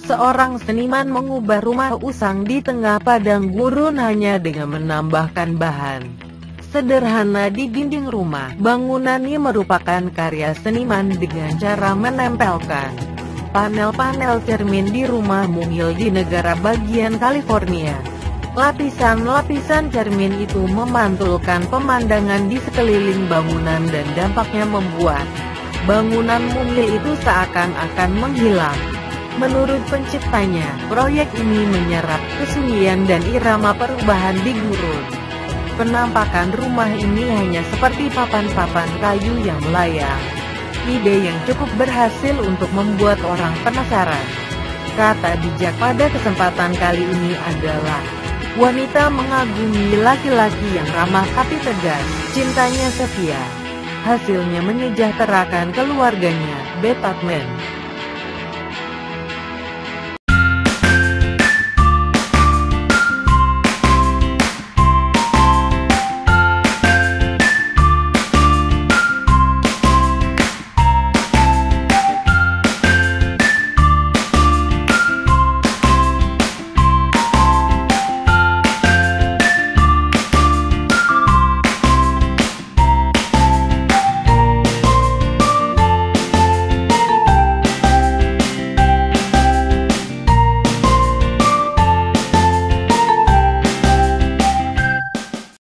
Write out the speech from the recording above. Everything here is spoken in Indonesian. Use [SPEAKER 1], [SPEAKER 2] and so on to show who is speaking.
[SPEAKER 1] Seorang seniman mengubah rumah usang di tengah padang gurun hanya dengan menambahkan bahan sederhana di dinding rumah. Bangunan ini merupakan karya seniman dengan cara menempelkan panel-panel cermin di rumah mungil di negara bagian California. Lapisan-lapisan cermin itu memantulkan pemandangan di sekeliling bangunan dan dampaknya membuat bangunan mungil itu seakan-akan menghilang. Menurut penciptanya, proyek ini menyerap kesunyian dan irama perubahan di gurun. Penampakan rumah ini hanya seperti papan-papan kayu yang melayang. Ide yang cukup berhasil untuk membuat orang penasaran. Kata bijak pada kesempatan kali ini adalah, wanita mengagumi laki-laki yang ramah tapi tegas, cintanya setia. Hasilnya menyejahterakan keluarganya. Beth Partman.